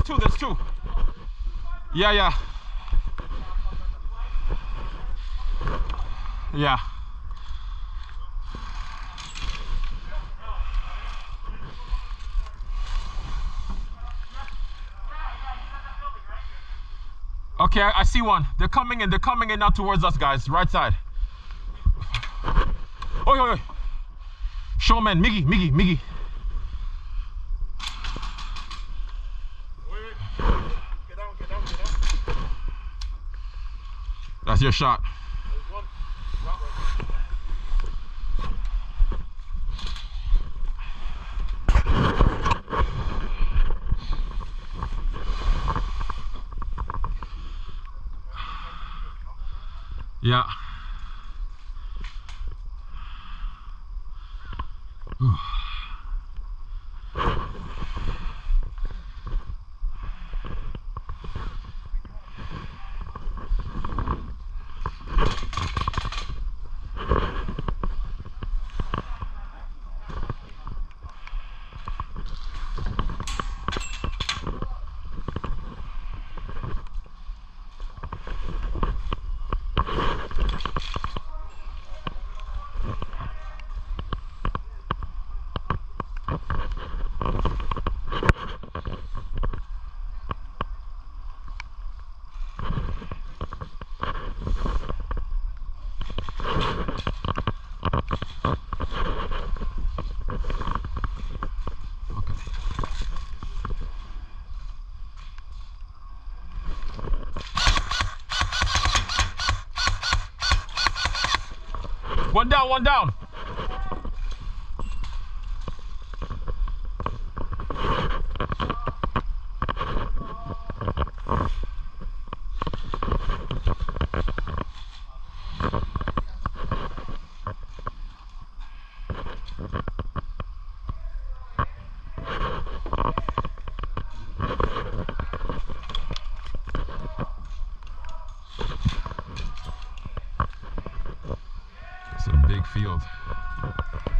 two, there's two. Yeah, yeah. Yeah. Okay, I see one. They're coming in now towards us, guys. Right side. Oi, oi, oi. Showman, Miggy. Wait. Get down. That's your shot. There's one. Yeah. One down. It's a big field.